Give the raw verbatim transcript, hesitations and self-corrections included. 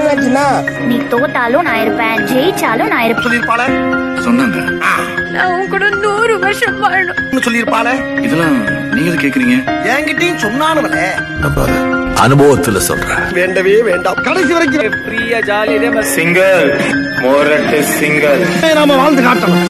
ஆச்சுன்னா நீ தோத்தாலும் நான் இருப்பேன், ஜெயிச்சாலும் நான் இருப்பேன். சொல்லிருப்பாள சொன்னாங்க. நான் உன் கூட நூறு வருஷம் வாழணும் சொல்லிருப்பாள. இதெல்லாம் நீங்க கேக்குறீங்க. என்கிட்டயும் சொன்னானுவல. நம்பாத. அனுபவத்துல சொல்றேன். வேண்டவே வேண்டாம். கடைசி வரைக்கும் ஃப்ரீயா ஜாலியா சிங்கிள் மோரட் சிங்கிள் நாம வாழ்ந்து காட்டணும்.